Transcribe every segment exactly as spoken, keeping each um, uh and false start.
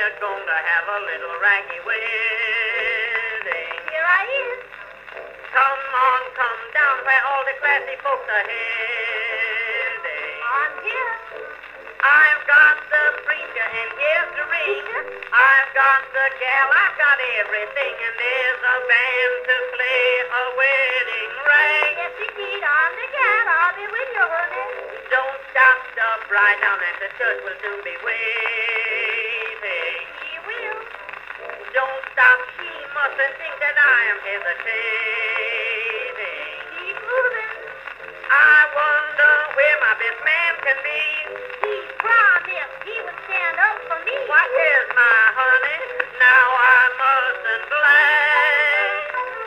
we're going to have a little raggy wedding. Here I is. Come on, come down where all the classy folks are heading. I'm here. I've got the preacher and here's the ring. I've got the gal, I've got everything, and there's a band to play a wedding ring. Yes, indeed, I'm the gal. I'll be with you, honey. Don't stop, the bride down at the church will soon be waiting. She will. Don't stop, she mustn't think that I am hesitating. Keep moving. I wonder where my best man can be. He promised he would stand up for me. What is my honey? Now I mustn't blame.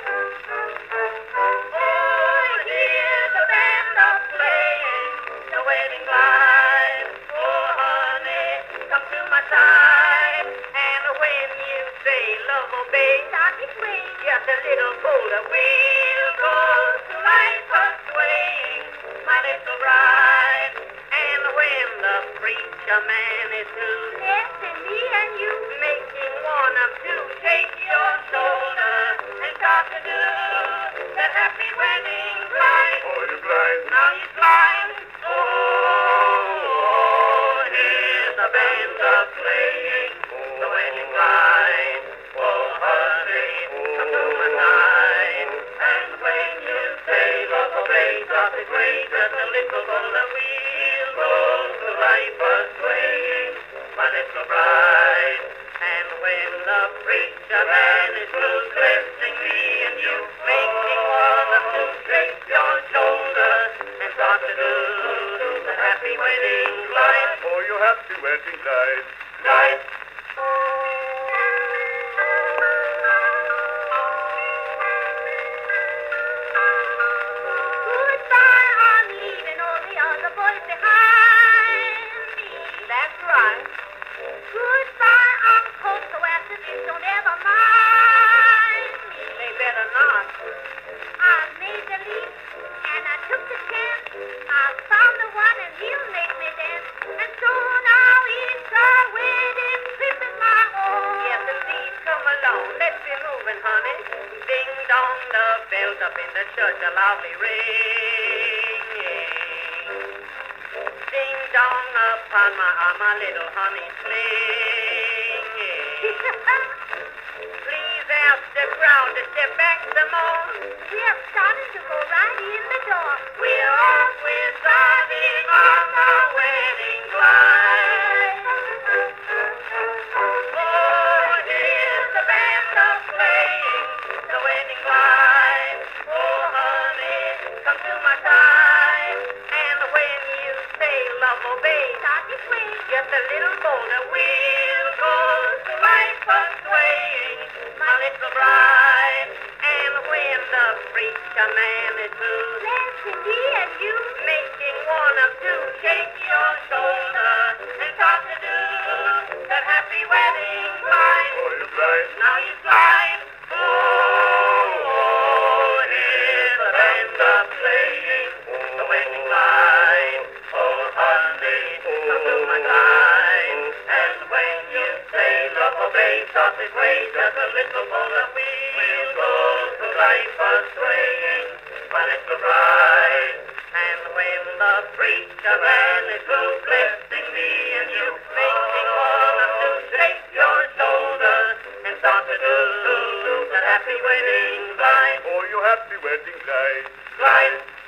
Oh, here's the band a playing the wedding glide. Oh, honey, come to my side. And when you say love obey, Stop it, swing. just a little bolder, we'll go to life a swaying, my little bride. And when the preacher man is through, Yes, and me and you. making one of two, shake your shoulder and start to do that happy wedding glide. Oh, you glide. Now you glide. Oh, here's the band a playing the wedding glide. Oh, honey, come to my side. And when you say love obey, drop it way, just a little bolder, we'll go to life a swaying, my little bride. And when the preacher man is through blessing me and you, making one of two, shake your shoulders and start to do the happy wedding glide. Oh, you happy wedding glide. Glide. Goodbye, I'm leaving all the other boys behind me. That's right. Goodbye, Uncle, so after this, don't ever mind me. They better not. I made the leap, and I took the chance. I found the one, and he'll make me dance. And so now it's a wedding trip in my own. Yes, indeed. Come along. Let's be moving, honey. Ding dong, the bells up in the church are loudly ringing. Ding dong upon my arm, my little honey clinging. Please ask the crowd to step back some more. We're starting to go right in the door. We're off, we're starting on the wedding glide. Oh, here's the band a playing the wedding glide. Oh, honey, come to my side. And when you say love obey, Start this way. just a little bolder, we'll go to life a swaying, my little bride. And when the preacher man is through, Blessing me and you. making one of two, shake your shoulder and start to do that happy wedding glide. Oh, you glide. Now you slide. Oh, here's the band a playing the wedding glide. Oh, honey, come to my side. And when you say love obey, stop it way, just a little bolder, we'll go to life a swaying, my little bride. And when the preacher man is through blessing me and you, making one of two, shake your shoulders and start to do that happy wedding glide. Oh, you happy wedding glide. Glide.